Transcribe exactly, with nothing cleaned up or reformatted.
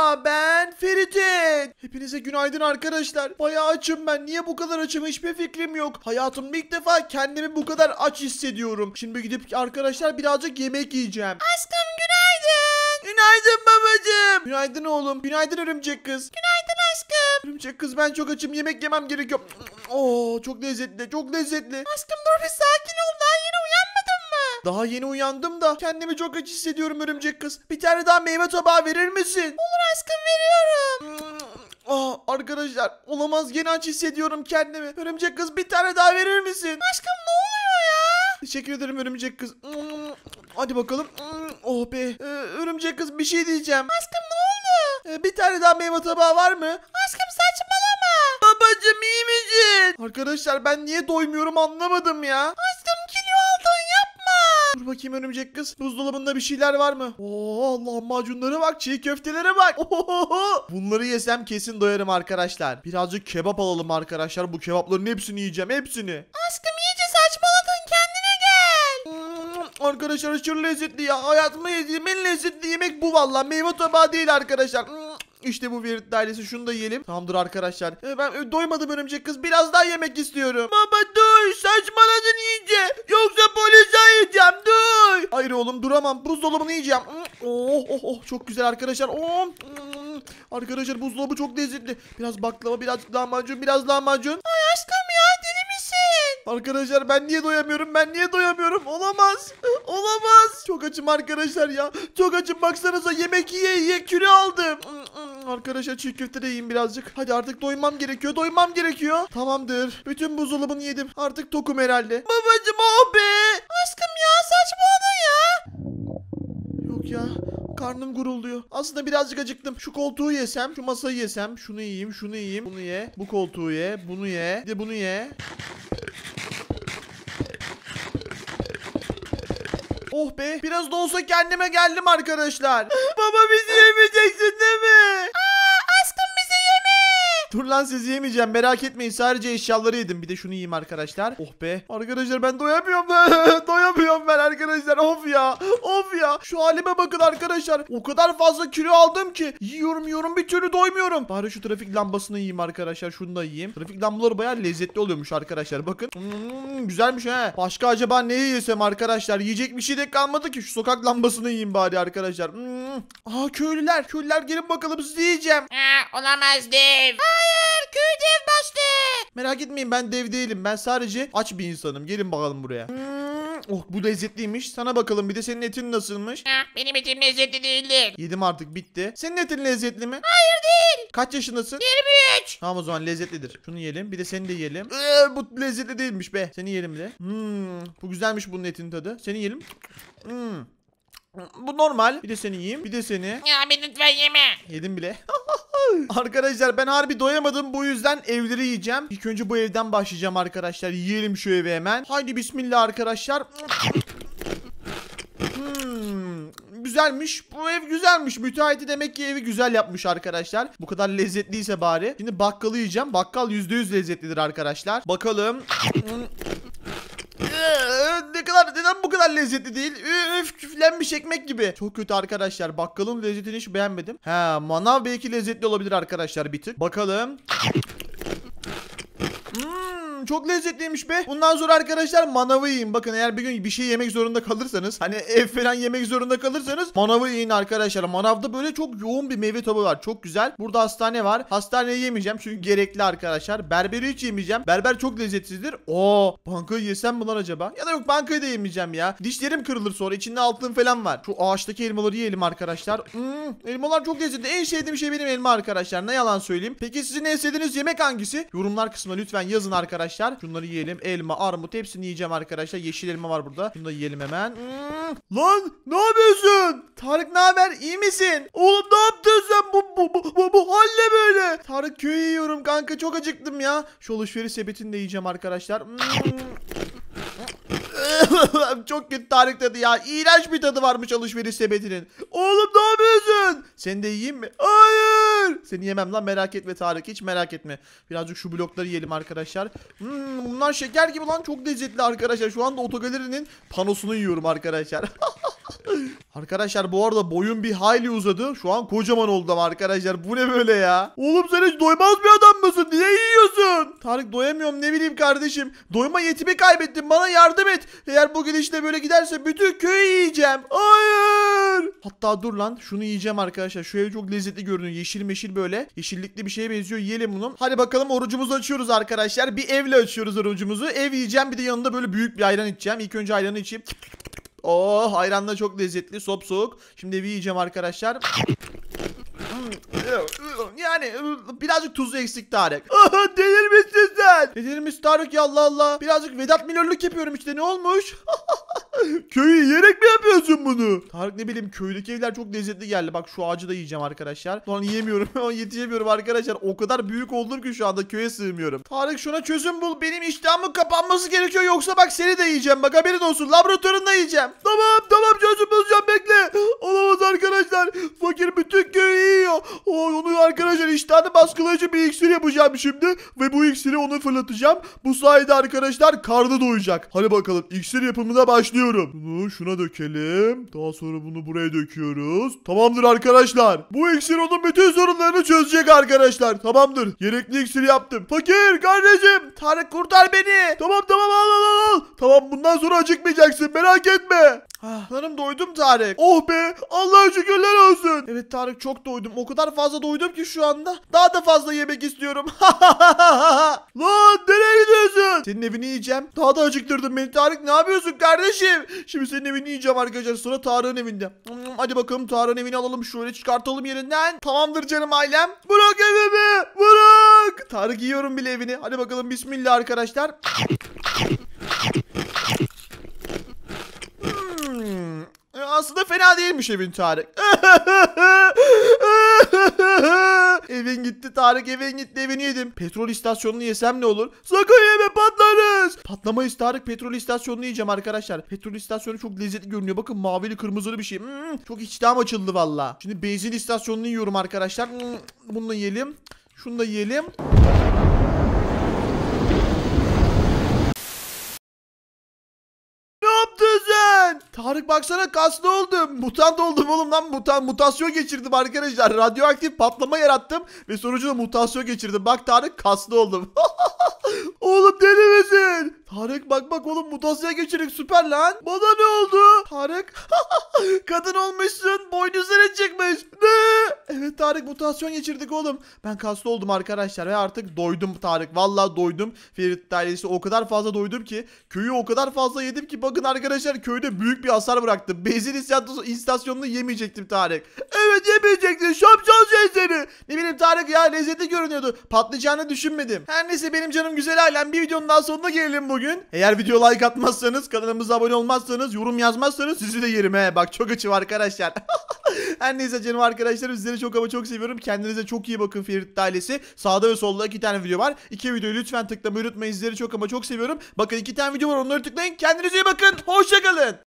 Merhaba, ben Ferit'in. Hepinize günaydın arkadaşlar. Bayağı açım ben. Niye bu kadar açım hiçbir fikrim yok. Hayatımda ilk defa kendimi bu kadar aç hissediyorum. Şimdi gidip arkadaşlar birazcık yemek yiyeceğim. Aşkım günaydın. Günaydın babacığım. Günaydın oğlum. Günaydın örümcek kız. Günaydın aşkım. Örümcek kız, ben çok açım. Yemek yemem gerekiyor. Oo, çok lezzetli, çok lezzetli. Aşkım dur bir sakin ol, daha yeni uyanmadın mı? Daha yeni uyandım da kendimi çok aç hissediyorum örümcek kız. Bir tane daha meyve tabağı verir misin? Olur aşkım, veriyorum. Ah, arkadaşlar olamaz, gene aç hissediyorum kendimi. Örümcek kız, bir tane daha verir misin? Aşkım ne oluyor ya? Teşekkür ederim örümcek kız. Hadi bakalım. Oh be. Ee, örümcek kız, bir şey diyeceğim. Aşkım ne oldu? Ee, bir tane daha meyve tabağı var mı? Aşkım saçmalama. Babacım, iyi misin? Arkadaşlar ben niye doymuyorum anlamadım ya. Aşkım kilo aldın, yapma. Dur bakayım örümcek kız. Buzdolabında bir şeyler var mı? Oo, Allah'ım, macunlara bak, çiğ köftelere bak. Ohohoho. Bunları yesem kesin doyarım arkadaşlar. Birazcık kebap alalım arkadaşlar. Bu kebapların hepsini yiyeceğim, hepsini. Aşkım iyice saçmaladın, kendine gel. Arkadaşlar aşırı lezzetli ya. Hayatımda yediğim en lezzetli yemek bu valla. Meyve tabağı değil arkadaşlar. İşte bu Ferit ailesi, şunu da yiyelim. Tamamdır arkadaşlar. Ee, ben e, doymadım örümcek kız. Biraz daha yemek istiyorum. Baba dur, saçmaladın iyice. Yoksa polise yiyeceğim, dur. Hayır oğlum, duramam. Buzdolabını yiyeceğim. Oh oh oh, çok güzel arkadaşlar. Oh. Arkadaşlar buzdolabı çok lezzetli. Biraz baklava, biraz lahmacun, biraz lahmacun. Ay aşkım ya, deli misin? Arkadaşlar ben niye doyamıyorum? Ben niye doyamıyorum? Olamaz. Olamaz. Çok açım arkadaşlar ya. Çok açım, baksanıza, yemek yiye yiye kilo aldım. Arkadaşlar çiğ köfte de yiyeyim birazcık. Hadi artık doymam gerekiyor. Doymam gerekiyor. Tamamdır. Bütün buzdolabını yedim. Artık tokum herhalde. Babacım, oh be. Aşkım ya, saçmaladın ya. Yok ya. Karnım gurulduyor. Aslında birazcık acıktım. Şu koltuğu yesem, şu masayı yesem. Şunu yiyeyim, şunu yiyeyim. Bunu ye. Bu koltuğu ye. Bunu ye. Bir de bunu ye. Oh be, biraz da olsa kendime geldim arkadaşlar. Baba, bizi yemeyeceksin değil mi? Aa aşkım bizi yeme. Dur lan, sizi yemeyeceğim, merak etmeyin, sadece eşyaları yedim. Bir de şunu yiyeyim arkadaşlar. Oh be. Arkadaşlar ben doyamıyorum. Doyamıyorum ben arkadaşlar. Of ya. Of ya. Şu halime bakın arkadaşlar. O kadar fazla kilo aldım ki. Yiyorum yiyorum, bir türlü doymuyorum. Bari şu trafik lambasını yiyeyim arkadaşlar. Şunu da yiyeyim. Trafik lambaları bayağı lezzetli oluyormuş arkadaşlar. Bakın. Hmm, güzelmiş he. Başka acaba neyi yesem arkadaşlar? Yiyecek bir şey de kalmadı ki. Şu sokak lambasını yiyeyim bari arkadaşlar. Hmm. Aa, köylüler. Köylüler gelin bakalım, sizi yiyeceğim. Ha, olamaz dev. Hayır, köy dev bastı. Merak etmeyin, ben dev değilim. Ben sadece aç bir insanım. Gelin bakalım buraya. Hmm, oh, bu lezzetliymiş. Sana bakalım bir de, senin etin nasılmış? Ha, benim etim lezzetli değildir. Yedim artık, bitti. Senin etin lezzetli mi? Hayır değil. Kaç yaşındasın? yirmi üç. Tamam, o zaman lezzetlidir. Şunu yiyelim, bir de seni de yiyelim. Ee, bu lezzetli değilmiş be. Seni yiyelim bir de. Hmm, bu güzelmiş bunun etin tadı. Seni yiyelim. Hmm. Bu normal. Bir de seni yiyeyim. Bir de seni. Ya beni lütfen yeme. Yedim bile. Arkadaşlar ben harbi doyamadım, bu yüzden evleri yiyeceğim. İlk önce bu evden başlayacağım arkadaşlar. Yiyelim şu evi hemen. Haydi bismillah arkadaşlar. Hmm, güzelmiş. Bu ev güzelmiş. Müteahhiti demek ki evi güzel yapmış arkadaşlar. Bu kadar lezzetliyse bari. Şimdi bakkalı yiyeceğim. Bakkal yüzde yüz lezzetlidir arkadaşlar. Bakalım. Ne kadar, neden bu kadar lezzetli değil? Üf, küflenmiş ekmek gibi. Çok kötü arkadaşlar. Bakkalın lezzetini hiç beğenmedim. Ha, manav belki lezzetli olabilir arkadaşlar bir tık. Bakalım. Hmm, çok lezzetliymiş be. Bundan sonra arkadaşlar manavı yiyin. Bakın, eğer bir gün bir şey yemek zorunda kalırsanız, hani ev falan yemek zorunda kalırsanız manavı yiyin arkadaşlar. Manavda böyle çok yoğun bir meyve tabağı var. Çok güzel. Burada hastane var. Hastaneyi yemeyeceğim çünkü gerekli arkadaşlar. Berberi hiç yemeyeceğim. Berber çok lezzetsizdir. Oo, bankayı yesem mi lan acaba? Ya da yok, bankayı da yemeyeceğim ya. Dişlerim kırılır sonra. İçinde altın falan var. Şu ağaçtaki elmaları yiyelim arkadaşlar. Hmm, elmalar çok lezzetli. En sevdiğim şey benim elma arkadaşlar. Ne yalan söyleyeyim. Peki sizin en sevdiğiniz yemek hangisi? Yorumlar kısmına lütfen yazın arkadaşlar. Şunları yiyelim. Elma, armut, hepsini yiyeceğim arkadaşlar. Yeşil elma var burada. Şunu da yiyelim hemen. Hmm. Lan ne yapıyorsun? Tarık ne haber? İyi misin? Oğlum ne yaptın sen? Bu bu bu bu, bu hal ne böyle? Tarık, köyü yiyorum kanka. Çok acıktım ya. Şu alışveriş sepetini de yiyeceğim arkadaşlar. Hmm. Çok kötü Tarık tadı ya. İğrenç bir tadı varmış alışveriş sepetinin. Oğlum ne yapıyorsun? Seni de yiyeyim mi? Hayır. Seni yemem lan, merak etme Tarık. Hiç merak etme. Birazcık şu blokları yiyelim arkadaşlar. Hmm, bunlar şeker gibi lan. Çok lezzetli arkadaşlar. Şu anda otogalerinin panosunu yiyorum arkadaşlar. Arkadaşlar bu arada boyum bir hayli uzadı. Şu an kocaman oldum arkadaşlar. Bu ne böyle ya? Oğlum sen hiç doymaz bir adam mısın? Niye yiyorsun? Tarık doyamıyorum ne bileyim kardeşim. Doyma yetimi kaybettim. Bana yardım et. Eğer bu gidişle böyle giderse bütün köyü yiyeceğim. Hayır. Hatta dur lan şunu yiyeceğim arkadaşlar. Şu ev çok lezzetli görünüyor. Yeşil meşil böyle. Yeşillikli bir şeye benziyor. Yiyelim bunu. Hadi bakalım orucumuzu açıyoruz arkadaşlar. Bir evle açıyoruz orucumuzu. Ev yiyeceğim bir de yanında böyle büyük bir ayran içeceğim. İlk önce ayranı içeyim. Oh ayran da çok lezzetli sop soğuk. Şimdi evi yiyeceğim arkadaşlar. Yani birazcık tuzu eksik Tarık. Delirmişsin sen. Ne delirmiş Tarık ya Allah Allah. Birazcık Vedat Milor'luk yapıyorum işte ne olmuş? Köyü yiyerek mi yapıyorsun bunu? Tarık ne bileyim köydeki evler çok lezzetli geldi. Bak şu ağacı da yiyeceğim arkadaşlar. Lan yiyemiyorum. Yetişemiyorum arkadaşlar. O kadar büyük oldum ki şu anda köye sığmıyorum. Tarık şuna çözüm bul. Benim iştahımın kapanması gerekiyor. Yoksa bak seni de yiyeceğim. Bak haberin olsun. Laboratuvarında yiyeceğim. Tamam tamam çözüm bulacağım bekle. Olamaz arkadaşlar. Fakir bütün köyü yiyor. O, onu arkadaşlar iştahını baskılayıcı bir iksir yapacağım şimdi. Ve bu iksiri onu fırlatacağım. Bu sayede arkadaşlar karnı doyacak. Hadi bakalım iksir yapımına başlıyorum. Bunu şuna dökelim. Daha sonra bunu buraya döküyoruz. Tamamdır arkadaşlar. Bu iksir onun bütün sorunlarını çözecek arkadaşlar. Tamamdır. Gerekli iksiri yaptım. Fakir kardeşim. Tarık kurtar beni. Tamam tamam al al al. Tamam bundan sonra acıkmayacaksın merak etme. Ah, sanırım doydum Tarık. Oh be Allah'a şükürler olsun. Evet Tarık çok doydum. O kadar fazla doydum ki şu anda. Daha da fazla yemek istiyorum. Lan nereye gidiyorsun? Senin evini yiyeceğim. Daha da acıktırdın beni Tarık. Ne yapıyorsun kardeşim? Şimdi senin evini yiyeceğim arkadaşlar. Sonra Tarık'ın evinde. Hadi bakalım Tarık'ın evini alalım. Şöyle çıkartalım yerinden. Tamamdır canım ailem. Bırak evimi. Bırak. Tarık yiyorum bile evini. Hadi bakalım bismillah arkadaşlar. Hmm. Aslında fena değilmiş evin Tarık. Evin gitti Tarık evin gitti evini yedim. Petrol istasyonunu yesem ne olur? Sakın yeme patlarız. Patlamayız Tarık petrol istasyonunu yiyeceğim arkadaşlar. Petrol istasyonu çok lezzetli görünüyor. Bakın mavili kırmızılı bir şey. Hmm, çok iştahım açıldı valla. Şimdi benzin istasyonunu yiyorum arkadaşlar. Hmm, bunu da yiyelim. Şunu da yiyelim. Tarık baksana kaslı oldum. Mutant oldum oğlum lan. Mutant, mutasyon geçirdim arkadaşlar. Radyoaktif patlama yarattım. Ve sonucunda mutasyon geçirdim. Bak Tarık kaslı oldum. Oğlum deli misin? Tarık bak bak oğlum mutasyon geçirdik süper lan. Bana ne oldu? Tarık kadın olmuşsun. Boynuzların çıkmış. Ne? Evet Tarık mutasyon geçirdik oğlum. Ben kaslı oldum arkadaşlar ve artık doydum Tarık. Vallahi doydum. Ferit ailesi o kadar fazla doydum ki. Köyü o kadar fazla yedim ki. Bakın arkadaşlar köyde büyük bir hasar bıraktım. Benzin istasyonunu yemeyecektim Tarık. Evet yemeyecektin. Şapşal şey seni. Ne bileyim Tarık ya lezzetli görünüyordu. Patlayacağını düşünmedim. Her neyse benim canım güzel ailem. Bir videonun daha sonuna gelelim bugün. Eğer video like atmazsanız, kanalımıza abone olmazsanız, yorum yazmazsanız sizi de yerim he. Bak çok açım arkadaşlar. Her neyse canım arkadaşlar sizleri çok ama çok seviyorum. Kendinize çok iyi bakın Ferit ailesi. Sağda ve solda iki tane video var. İki videoyu lütfen tıklamayı unutmayın. Sizleri çok ama çok seviyorum. Bakın iki tane video var onları tıklayın. Kendinize iyi bakın. Hoşçakalın.